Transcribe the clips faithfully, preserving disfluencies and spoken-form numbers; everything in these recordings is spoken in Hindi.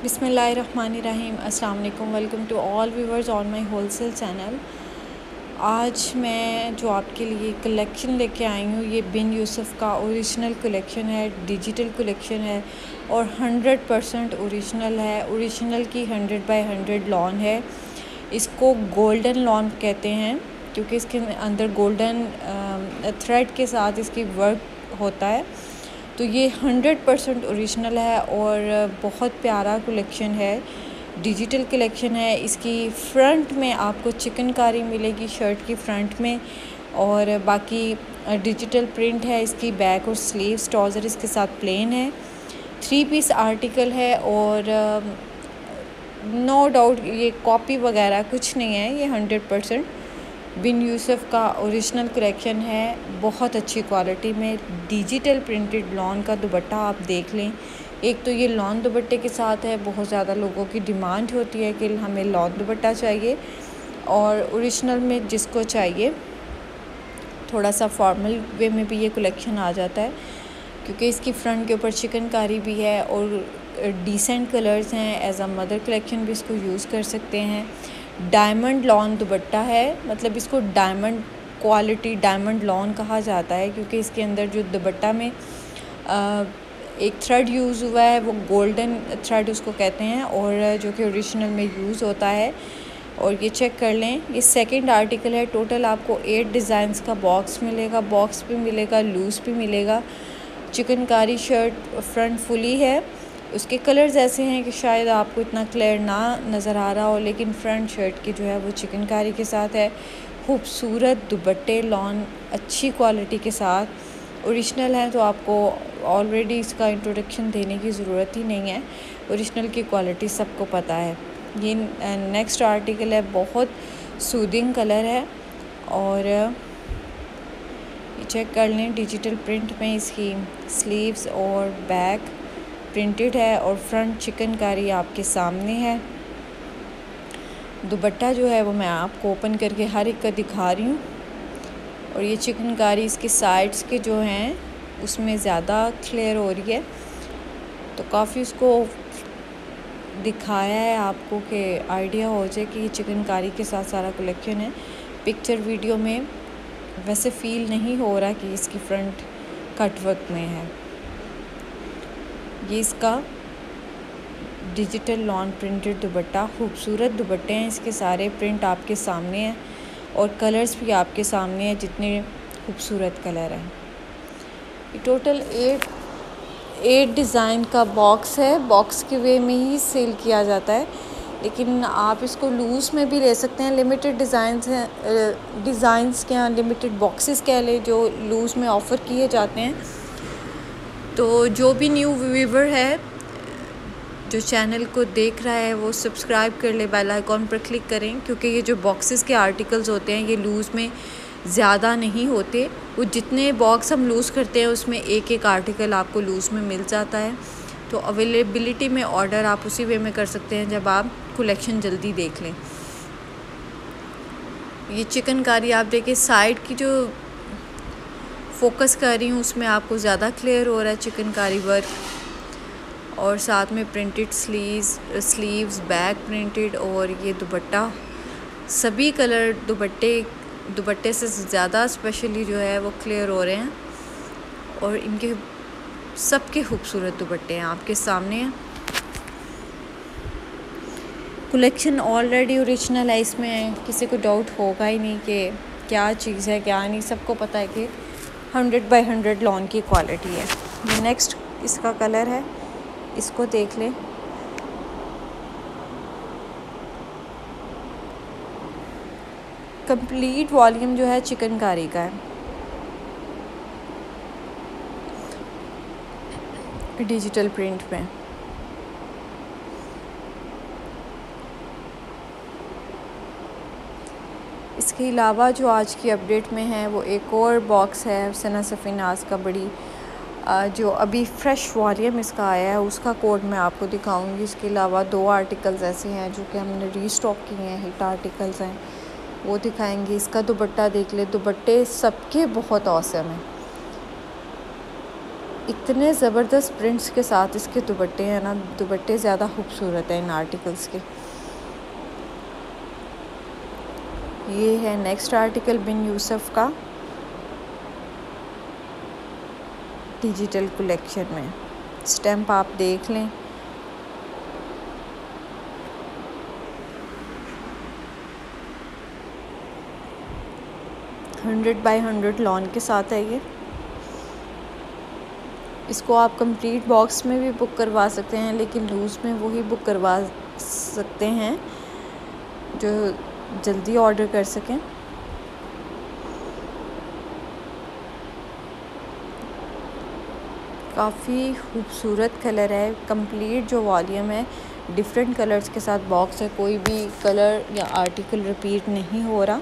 बिस्मिल्लाहिर्रहमानिर्रहीम। अस्सलाम वालेकुम। Welcome to all viewers on my wholesale channel. आज मैं जो आपके लिए कलेक्शन लेके आई हूँ, ये बिन यूसुफ का ओरिजिनल कलेक्शन है, डिजिटल कलेक्शन है और हंड्रेड परसेंट ओरिजिनल है। ओरिजिनल की हंड्रेड बाय हंड्रेड लॉन है। इसको गोल्डन लॉन कहते हैं क्योंकि इसके अंदर गोल्डन थ्रेड के साथ इसकी वर्क होता है। तो ये हंड्रेड परसेंट ओरिजिनल है और बहुत प्यारा कलेक्शन है, डिजिटल कलेक्शन है। इसकी फ़्रंट में आपको चिकनकारी मिलेगी शर्ट की फ़्रंट में, और बाकी डिजिटल प्रिंट है इसकी बैक और स्लीव्स। ट्राउज़र इसके साथ प्लेन है। थ्री पीस आर्टिकल है और नो डाउट ये कॉपी वगैरह कुछ नहीं है, ये हंड्रेड परसेंट बिन यूसुफ का ओरिजिनल कलेक्शन है। बहुत अच्छी क्वालिटी में डिजिटल प्रिंटेड लॉन का दुपट्टा आप देख लें। एक तो ये लॉन दुपट्टे के साथ है, बहुत ज़्यादा लोगों की डिमांड होती है कि हमें लॉन दुपट्टा चाहिए, और ओरिजिनल में जिसको चाहिए थोड़ा सा फॉर्मल वे में भी ये कलेक्शन आ जाता है क्योंकि इसकी फ़्रंट के ऊपर चिकनकारी भी है और डिसेंट कलर्स हैं। एज अ मदर कलेक्शन भी इसको यूज़ कर सकते हैं। डायमंड लॉन दुपट्टा है, मतलब इसको डायमंड क्वालिटी डायमंड लॉन कहा जाता है क्योंकि इसके अंदर जो दुपट्टा में आ, एक थ्रेड यूज़ हुआ है वो गोल्डन थ्रेड उसको कहते हैं, और जो कि ओरिजिनल में यूज़ होता है। और ये चेक कर लें, ये सेकंड आर्टिकल है। टोटल आपको एट डिज़ाइंस का बॉक्स मिलेगा, बॉक्स भी मिलेगा, लूज़ भी मिलेगा। चिकनकारी शर्ट फ्रंट फुली है। उसके कलर्स ऐसे हैं कि शायद आपको इतना क्लियर ना नज़र आ रहा हो, लेकिन फ्रंट शर्ट की जो है वो चिकनकारी के साथ है। खूबसूरत दुपट्टे लॉन अच्छी क्वालिटी के साथ ओरिजिनल है, तो आपको ऑलरेडी इसका इंट्रोडक्शन देने की ज़रूरत ही नहीं है। ओरिजिनल की क्वालिटी सबको पता है। ये नेक्स्ट आर्टिकल है, बहुत सूदिंग कलर है और ये चेक कर लें। डिजिटल प्रिंट में इसकी स्लीव्स और बैक प्रिंटेड है और फ्रंट चिकनकारी आपके सामने है। दुपट्टा जो है वो मैं आपको ओपन करके हर एक का दिखा रही हूँ, और ये चिकनकारी इसके साइड्स के जो हैं उसमें ज़्यादा क्लियर हो रही है, तो काफ़ी उसको दिखाया है आपको कि आइडिया हो जाए कि ये चिकनकारी के साथ सारा कलेक्शन है। पिक्चर वीडियो में वैसे फ़ील नहीं हो रहा कि इसकी फ्रंट कटवर्क में है। ये इसका डिजिटल लॉन प्रिंटेड दुपट्टा, खूबसूरत दुपट्टे हैं इसके, सारे प्रिंट आपके सामने हैं और कलर्स भी आपके सामने हैं, जितने खूबसूरत कलर हैं। ये टोटल एट एट डिज़ाइन का बॉक्स है। बॉक्स के वे में ही सेल किया जाता है, लेकिन आप इसको लूज़ में भी ले सकते हैं। लिमिटेड डिज़ाइंस हैं, डिज़ाइंस क्या लिमिटेड बॉक्सेस कह लें जो लूज़ में ऑफ़र किए जाते हैं। तो जो भी न्यू व्यूवर है जो चैनल को देख रहा है वो सब्सक्राइब कर ले, बेल आइकॉन पर क्लिक करें, क्योंकि ये जो बॉक्सेस के आर्टिकल्स होते हैं ये लूज़ में ज़्यादा नहीं होते। वो जितने बॉक्स हम लूज़ करते हैं उसमें एक एक आर्टिकल आपको लूज़ में मिल जाता है। तो अवेलेबिलिटी में ऑर्डर आप उसी वे में कर सकते हैं जब आप कलेक्शन जल्दी देख लें। ये चिकनकारी आप देखें, साइड की जो फोकस कर रही हूँ उसमें आपको ज़्यादा क्लियर हो रहा है चिकनकारी वर्क, और साथ में printed sleeves sleeves back printed, और ये दुपट्टा सभी कलर दुपट्टे दुपट्टे से ज़्यादा स्पेशली जो है वो क्लियर हो रहे हैं, और इनके सबके खूबसूरत दुपट्टे हैं आपके सामने हैं। कलेक्शन ऑलरेडी ओरिजिनल है, इसमें किसी को डाउट होगा ही नहीं कि क्या चीज़ है क्या नहीं। सबको पता है कि हंड्रेड बाई हंड्रेड लॉन की क्वालिटी है। ये नेक्स्ट इसका कलर है, इसको देख लें। कंप्लीट वॉल्यूम जो है चिकनकारी का है, डिजिटल प्रिंट में। इसके अलावा जो आज की अपडेट में है वो एक और बॉक्स है सना सफ़ीनाज़ का, बड़ी जो अभी फ़्रेश वॉल्यूम इसका आया है उसका कोड मैं आपको दिखाऊंगी। इसके अलावा दो आर्टिकल्स ऐसे हैं जो कि हमने रीस्टॉक किए हैं, हिट आर्टिकल्स हैं, वो दिखाएंगे। इसका दुपट्टा देख ले, दुपट्टे सबके बहुत औसम हैं। इतने ज़बरदस्त प्रिंट्स के साथ इसके दुपट्टे हैं ना, दुपट्टे ज़्यादा खूबसूरत हैं इन आर्टिकल्स के। ये है नेक्स्ट आर्टिकल बिन यूसुफ का डिजिटल कलेक्शन में। स्टैम्प आप देख लें, हंड्रेड बाई हंड्रेड लॉन के साथ है ये। इसको आप कंप्लीट बॉक्स में भी बुक करवा सकते हैं, लेकिन लूज़ में वही बुक करवा सकते हैं जो जल्दी ऑर्डर कर सकें। काफ़ी खूबसूरत कलर है। कंप्लीट जो वॉल्यूम है डिफरेंट कलर्स के साथ बॉक्स है, कोई भी कलर या आर्टिकल रिपीट नहीं हो रहा,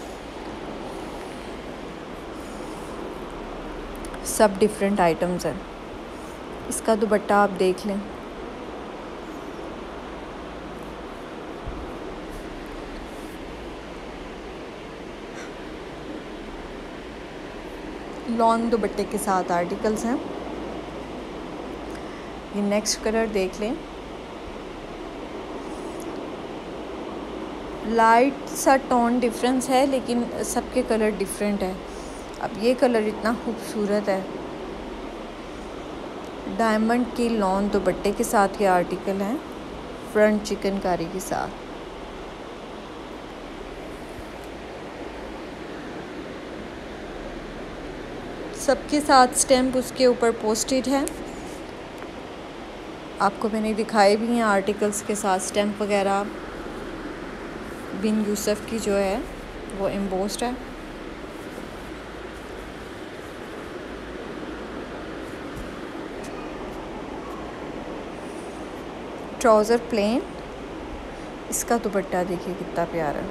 सब डिफरेंट आइटम्स हैं। इसका दुपट्टा आप देख लें, लॉन्ग दुपट्टे के साथ आर्टिकल्स हैं। ये नेक्स्ट कलर देख लें, लाइट सा टोन डिफरेंस है लेकिन सबके कलर डिफरेंट है। अब ये कलर इतना खूबसूरत है, डायमंड की लॉन दुपट्टे के साथ ये आर्टिकल है, फ्रंट चिकनकारी के साथ। सबके साथ स्टैम्प उसके ऊपर पोस्टेड है। आपको मैंने दिखाए भी हैं आर्टिकल्स के साथ स्टैम्प वगैरह। बिन यूसुफ की जो है वो एम्बोस्ड है। ट्राउज़र प्लेन, इसका दुपट्टा देखिए कितना प्यारा,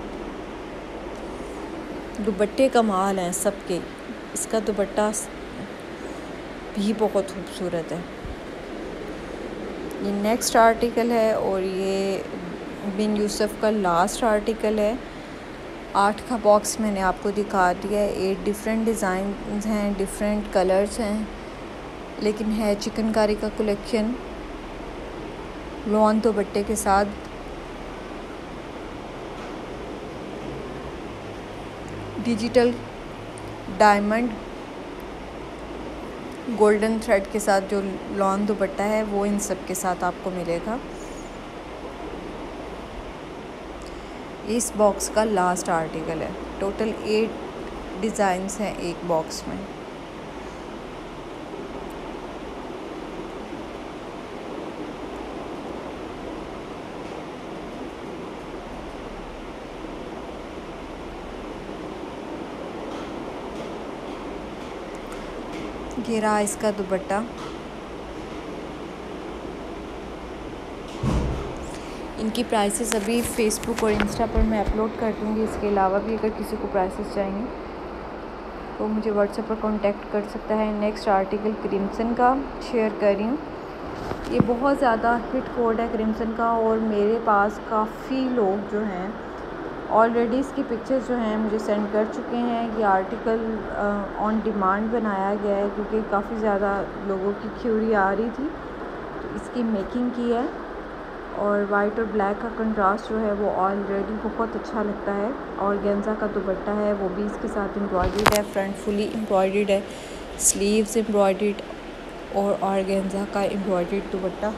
दुपट्टे कमाल हैं सबके। इसका दुपट्टा भी बहुत खूबसूरत है। ये नेक्स्ट आर्टिकल है और ये बिन यूसुफ का लास्ट आर्टिकल है। आठ का बॉक्स मैंने आपको दिखा दिया है। एट डिफरेंट डिज़ाइन हैं, डिफरेंट कलर्स हैं, लेकिन है चिकनकारी का कलेक्शन लॉन दुपट्टे के साथ। डिजिटल डायमंड गोल्डन थ्रेड के साथ जो लॉन दुपट्टा है वो इन सब के साथ आपको मिलेगा। इस बॉक्स का लास्ट आर्टिकल है। टोटल एट डिज़ाइंस हैं एक बॉक्स में। ये रहा इसका दुपट्टा। इनकी प्राइसेस अभी फेसबुक और इंस्टा पर मैं अपलोड कर दूँगी। इसके अलावा भी अगर किसी को प्राइसेस चाहिए तो मुझे व्हाट्सएप पर कांटेक्ट कर सकता है। नेक्स्ट आर्टिकल क्रिम्सन का शेयर कर रही हूँ। ये बहुत ज़्यादा हिट कोड है क्रिम्सन का, और मेरे पास काफ़ी लोग जो हैं ऑलरेडी इसकी पिक्चर्स जो हैं मुझे सेंड कर चुके हैं। ये आर्टिकल ऑन डिमांड बनाया गया है क्योंकि काफ़ी ज़्यादा लोगों की क्यूरी आ रही थी, तो इसकी मेकिंग की है। और वाइट और ब्लैक का कंट्रास्ट जो है वो ऑलरेडी बहुत अच्छा लगता है। ऑर्गेन्जा का दुपट्टा है वो भी इसके साथ एम्ब्रॉयडर्ड है, फ्रंट फुली एम्ब्रॉयडर्ड है, स्लीव्स एम्ब्रॉयडर्ड और ऑर्गेन्जा का एम्ब्रॉयडर्ड दुपट्टा।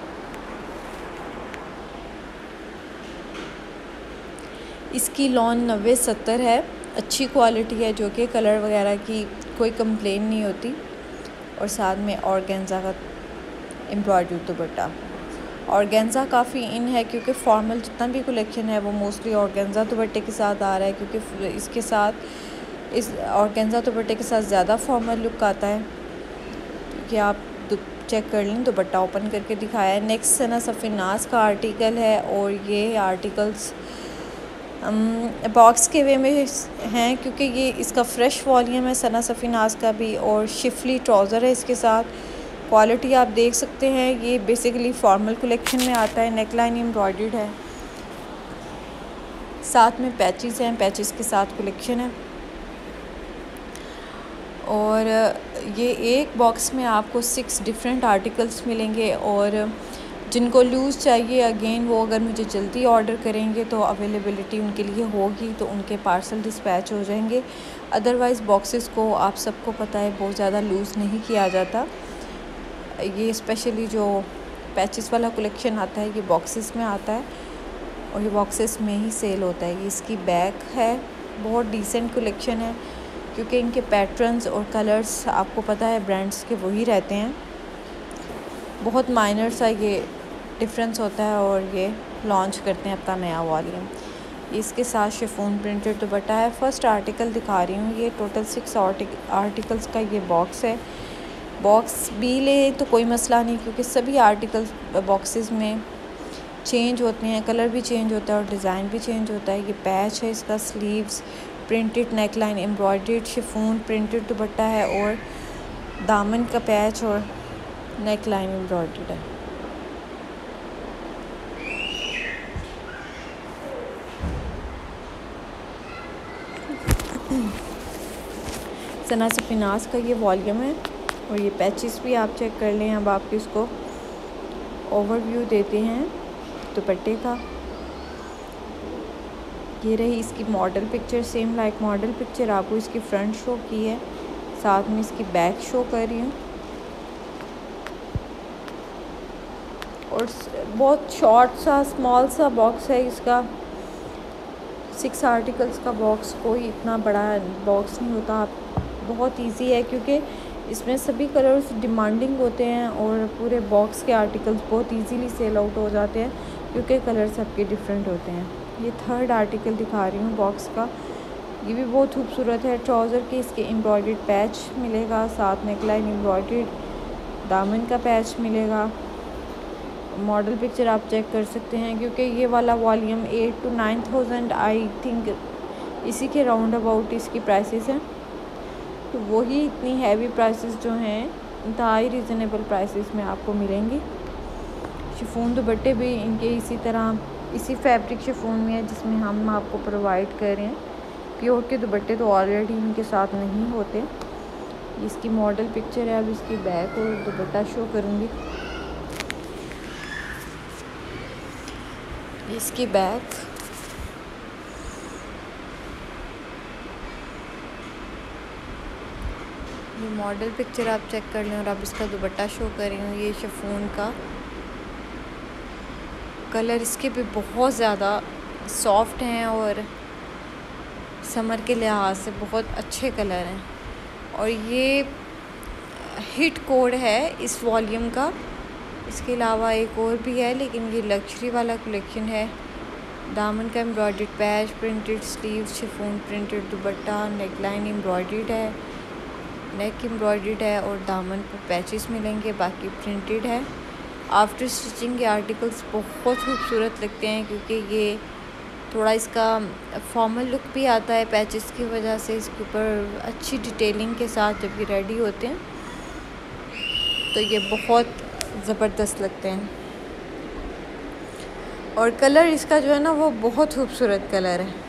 इसकी लॉन नब्बे सत्तर है, अच्छी क्वालिटी है, जो कि कलर वगैरह की कोई कंप्लेन नहीं होती। और साथ में ऑर्गेन्जा का एम्ब्रॉयडर्ड दुपट्टा। ऑर्गेन्जा काफ़ी इन है क्योंकि फॉर्मल जितना भी कलेक्शन है वो मोस्टली ऑर्गेन्जा दुपट्टे के साथ आ रहा है, क्योंकि इसके साथ इस ऑर्गेन्जा दुपट्टे के साथ ज़्यादा फॉर्मल लुक आता है। कि आप चेक कर लें, दुपट्टा ओपन करके दिखाया है। नेक्स्ट सना सफ़ीनाज का आर्टिकल है और ये आर्टिकल्स बॉक्स के वे में हैं क्योंकि ये इसका फ़्रेश वॉल्यूम है सना सफ़ीनाज का भी, और शिफली ट्राउज़र है इसके साथ। क्वालिटी आप देख सकते हैं, ये बेसिकली फॉर्मल कलेक्शन में आता है। नेकलाइन एम्ब्रॉयडर्ड है, साथ में पैचेस हैं, पैचेस के साथ कलेक्शन है। और ये एक बॉक्स में आपको सिक्स डिफरेंट आर्टिकल्स मिलेंगे। और जिनको लूज़ चाहिए अगेन वो अगर मुझे जल्दी ऑर्डर करेंगे तो अवेलेबिलिटी उनके लिए होगी, तो उनके पार्सल डिस्पैच हो जाएंगे। अदरवाइज़ बॉक्सेस को आप सबको पता है बहुत ज़्यादा लूज़ नहीं किया जाता। ये स्पेशली जो पैचेस वाला कलेक्शन आता है ये बॉक्सेस में आता है और ये बॉक्सेस में ही सेल होता है। ये इसकी बैग है, बहुत डिसेंट कलेक्शन है क्योंकि इनके पैटर्न्स और कलर्स आपको पता है ब्रांड्स के वही रहते हैं। बहुत माइनर सा ये डिफरेंस होता है और ये लॉन्च करते हैं अपना नया वॉल्यूम। इसके साथ शिफॉन प्रिंटेड दुपट्टा है। फर्स्ट आर्टिकल दिखा रही हूँ, ये टोटल सिक्स आर्टिकल्स का ये बॉक्स है। बॉक्स भी ले तो कोई मसला नहीं क्योंकि सभी आर्टिकल्स बॉक्सेस में चेंज होते हैं, कलर भी चेंज होता है और डिज़ाइन भी चेंज होता है। ये पैच है इसका, sleeves printed, neckline embroidered, chiffon printed dupatta है और दामन का पैच और नेकलाइन एम्ब्रॉयडर्ड है। सना से फिनास का ये वॉल्यूम है और ये पैचेस भी आप चेक कर लें। अब आपको इसको ओवरव्यू देते हैं दुपट्टे का। ये रही इसकी model picture, same like model picture आपको इसकी फ्रंट शो की है, साथ में इसकी बैक शो कर रही हूँ। और बहुत शॉर्ट सा स्मॉल सा बॉक्स है इसका, सिक्स आर्टिकल्स का बॉक्स, कोई इतना बड़ा बॉक्स नहीं होता। बहुत इजी है क्योंकि इसमें सभी कलर्स डिमांडिंग होते हैं और पूरे बॉक्स के आर्टिकल्स बहुत इजीली सेल आउट हो जाते हैं क्योंकि कलर सबके डिफरेंट होते हैं। ये थर्ड आर्टिकल दिखा रही हूँ बॉक्स का, ये भी बहुत खूबसूरत है। ट्राउज़र के इसके एम्ब्रॉयडर्ड पैच मिलेगा, साथ नेकलाइन एम्ब्रॉयडर्ड, दामन का पैच मिलेगा। मॉडल पिक्चर आप चेक कर सकते हैं क्योंकि ये वाला volume eight two nine thousand I think इसी के राउंड अबाउट इसकी प्राइसेस हैं। तो वही इतनी हैवी प्राइसेस जो हैं इंतहाई रीज़नेबल प्राइसेस में आपको मिलेंगी। शिफॉन दुपट्टे भी इनके इसी तरह इसी फैब्रिक शिफॉन में है जिसमें हम आपको प्रोवाइड कर रहे हैं। प्योर के दुपट्टे तो ऑलरेडी इनके साथ नहीं होते। इसकी मॉडल पिक्चर है, अब इसकी बैक और दुपट्टा शो करूँगी। इसकी बैक, ये मॉडल पिक्चर आप चेक कर लें और अब इसका दुपट्टा शो कर रही हूँ। ये शिफॉन का कलर इसके भी बहुत ज़्यादा सॉफ्ट हैं और समर के लिहाज से बहुत अच्छे कलर हैं। और ये हिट कोड है इस वॉल्यूम का। इसके अलावा एक और भी है लेकिन ये लग्जरी वाला कलेक्शन है। दामन का embroidered patch, printed sleeve, chiffon printed dupatta, neckline embroidered है, नेक एम्ब्रॉयडर्ड है और दामन पर पैचेस मिलेंगे, बाकी प्रिंटेड है। आफ्टर स्टिचिंग के आर्टिकल्स बहुत खूबसूरत लगते हैं क्योंकि ये थोड़ा इसका फॉर्मल लुक भी आता है पैचेस की वजह से। इसके ऊपर अच्छी डिटेलिंग के साथ जब ये रेडी होते हैं तो ये बहुत ज़बरदस्त लगते हैं। और कलर इसका जो है ना वो बहुत खूबसूरत कलर है।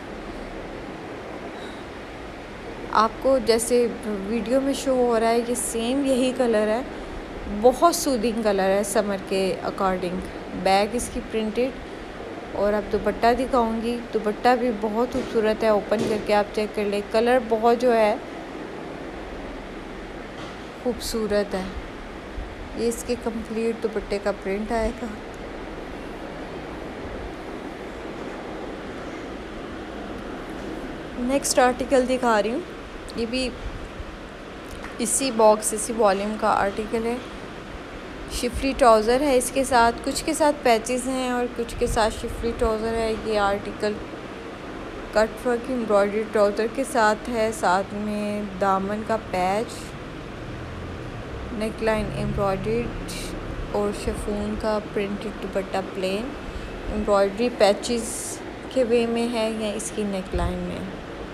आपको जैसे वीडियो में शो हो रहा है ये सेम यही कलर है, बहुत सूदिंग कलर है समर के अकॉर्डिंग। बैग इसकी प्रिंटेड और अब दुपट्टा दिखाऊंगी। दुपट्टा भी बहुत खूबसूरत है, ओपन करके आप चेक कर ले। कलर बहुत जो है खूबसूरत है। ये इसके कंप्लीट दुपट्टे का प्रिंट आएगा। नेक्स्ट आर्टिकल दिखा रही हूँ, ये भी इसी बॉक्स इसी वॉल्यूम का आर्टिकल है। शिफली ट्राउज़र है इसके साथ, कुछ के साथ पैचेस हैं और कुछ के साथ शिफली ट्राउज़र है। ये article cut work embroidery trouser के साथ है, साथ में दामन का पैच, नेकलाइन एम्ब्रॉयडर्ड और शिफॉन का printed dupatta plain. Embroidery patches के वे में है या इसकी नेकलाइन में।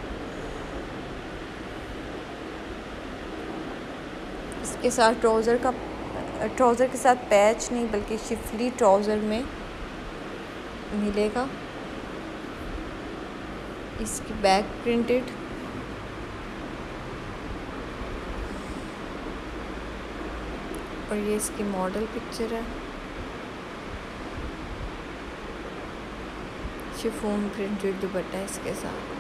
इसके साथ ट्राउज़र का ट्राउज़र के साथ पैच नहीं बल्कि शिफली ट्राउज़र में मिलेगा। इसकी बैक प्रिंटेड, और ये इसकी मॉडल पिक्चर है। शिफॉन प्रिंटेड दुपट्टा इसके साथ।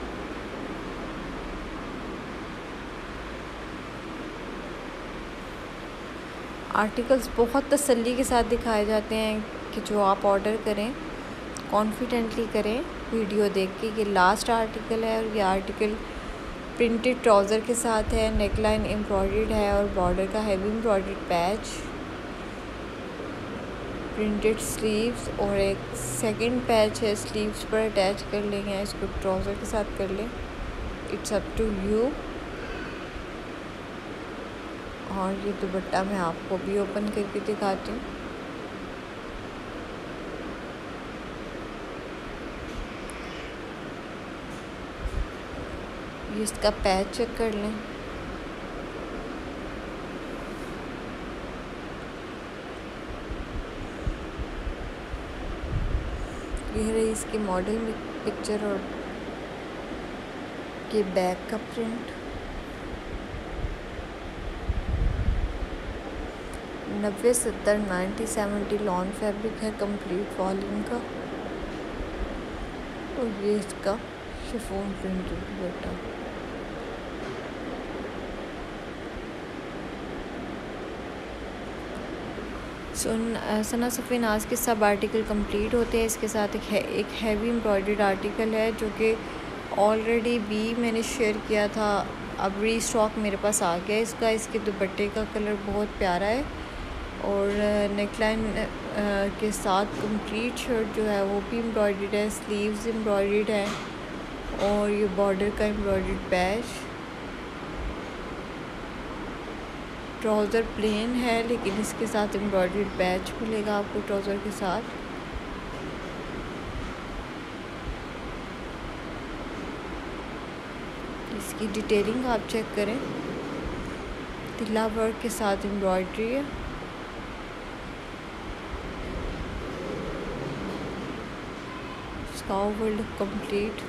आर्टिकल्स बहुत तसल्ली के साथ दिखाए जाते हैं कि जो आप ऑर्डर करें कॉन्फिडेंटली करें वीडियो देख के। ये लास्ट आर्टिकल है और ये आर्टिकल प्रिंटेड ट्राउज़र के साथ है, नेकलाइन एम्ब्रॉयडर्ड है और बॉर्डर का heavy embroidered patch, printed sleeves और एक सेकंड पैच है स्लीव्स पर अटैच कर लेंगे। इसको ट्राउज़र के साथ कर लें, इट्स अप टू यू। और ये दुपट्टा मैं आपको भी ओपन करके दिखाती हूँ। ये इसका पैच चेक कर लें। ये रही इसकी मॉडल पिक्चर और ये बैक का प्रिंट। नब्बे सत्तर नाइन्टी सेवेंटी लॉन फैब्रिक है कंप्लीट वॉल्यूम का। और ये इसका शिफॉन प्रिंटेड दुपट्टा। सुन सना सफ़ी नाज के सब आर्टिकल कंप्लीट होते हैं। इसके साथ एक है एक हैवी एम्ब्रॉयडर्ड आर्टिकल है जो कि ऑलरेडी भी मैंने शेयर किया था, अब रीस्टॉक मेरे पास आ गया इसका। इसके दुपट्टे का कलर बहुत प्यारा है और नेकलाइन के साथ कंप्लीट शर्ट जो है वो भी एम्ब्रॉयडर्ड है, स्लीव्स एम्ब्रॉयडर्ड है और ये बॉर्डर का एम्ब्रॉयडर्ड पैच। ट्राउज़र प्लेन है लेकिन इसके साथ एम्ब्रॉयडर्ड पैच मिलेगा आपको ट्राउज़र के साथ। इसकी डिटेलिंग आप चेक करें, तिल्ला वर्क के साथ एम्ब्रॉयडरी है। इसका ओवर लुक कंप्लीट।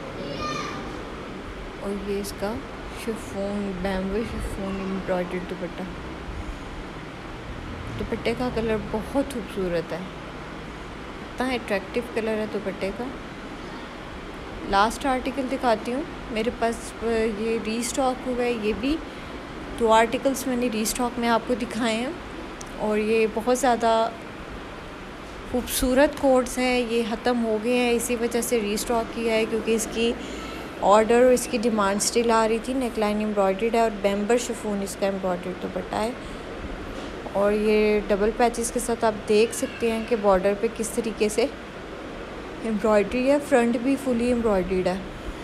और ये इसका chiffon bamboo chiffon embroidered dupatta. दुपट्टे का कलर बहुत खूबसूरत है, इतना अट्रैक्टिव कलर है दुपट्टे का। लास्ट आर्टिकल दिखाती हूँ, मेरे पास ये रीस्टॉक हुआ है। ये भी दो आर्टिकल्स मैंने रीस्टॉक में आपको दिखाए हैं और ये बहुत ज़्यादा खूबसूरत कोड्स हैं। ये ख़त्म हो गए हैं, इसी वजह से रीस्टॉक किया है क्योंकि इसकी ऑर्डर और इसकी डिमांड स्टिल आ रही थी। नेकलाइन एम्ब्रॉयडर्ड है और बैम्बर शिफॉन इसका एम्ब्रॉयडर्ड दुपट्टा है। और ये डबल पैचेस के साथ आप देख सकते हैं कि बॉर्डर पे किस तरीके से एम्ब्रॉयडरी है, फ्रंट भी फुली एम्ब्रॉयडर्ड है।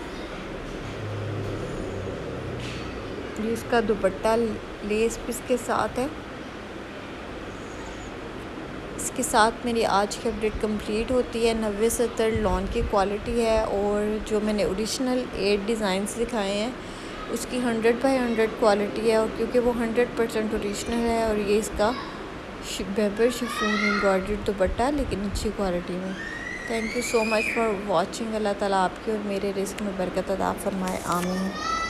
ये इसका दुपट्टा लेस पीस के साथ है। इसके साथ मेरी आज की अपडेट कंप्लीट होती है। नब्बे सत्तर लॉन की क्वालिटी है और जो मैंने ओरिजिनल एट डिज़ाइंस दिखाए हैं उसकी हंड्रेड बाई हंड्रेड क्वालिटी है और क्योंकि वो हंड्रेड परसेंट ओरिजिनल है। और ये इसका बैम्बर शिफॉन एम्ब्रॉयडर्ड दुपट्टा लेकिन अच्छी क्वालिटी में। Thank you so much for watching. Allah ताला आपकी और मेरे रिस्क में बरकत अता फरमाए, आमीन।